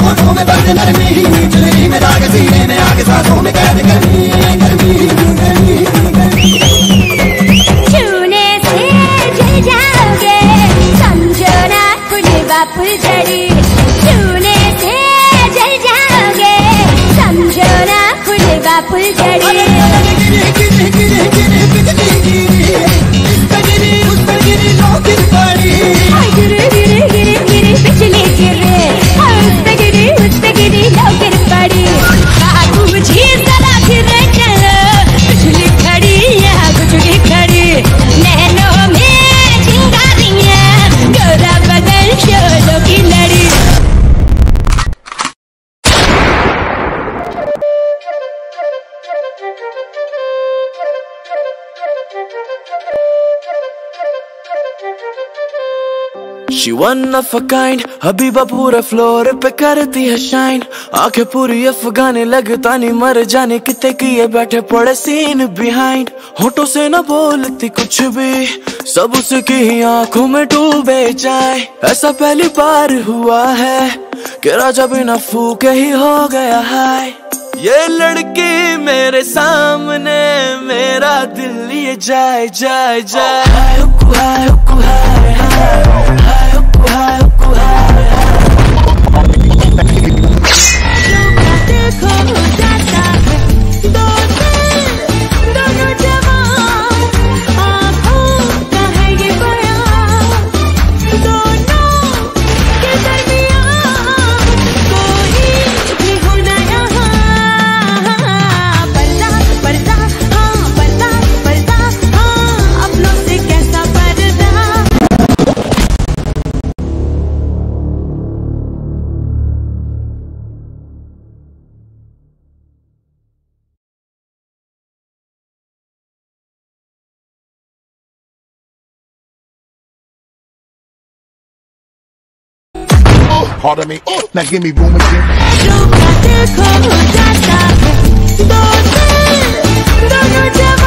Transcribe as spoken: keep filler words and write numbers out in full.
होठों में बंद नरमी, चुनरी में दाग सीने में आग, सांसों में कैद गर्मी गर्मी गर्मी गर्मी। छूने से जल जाओगे, समझो ना फुलवा फुलझड़ी। छूने से जल जाओगे, समझो ना फुलवा फुलझड़ी। गिरे गिरे गिरे गिरे बिजली गिरे, उस पे गिरी उस पे गिरी लो गिर पड़ी। बाबू जी जरा गिरे चलो, बिजली खड़ी यहाँ बिजली खड़ी। नैनों में चिंगारियाँ, गोरा बदन शोलों की लड़ी। She one of a kind, Habiba पूरे फ्लोर पे करती है शाइन। आंखें पूरी अफगानी लगता नहीं मर जाने कितने किए बैठे पड़े सीन बिहाइंड। होठों से न बोलती कुछ भी, सब उसकी ही आंखों में डूबे जाए। ऐसा पहली बार हुआ है कि राजा बिना फूके ही हो गया हाय। ये लड़की मेरे सामने, मेरा दिल लिए जाए जाए जाए। Pardon me, oh, now give me room again. जो देखो जाता है, दो दिल दोनों जवान।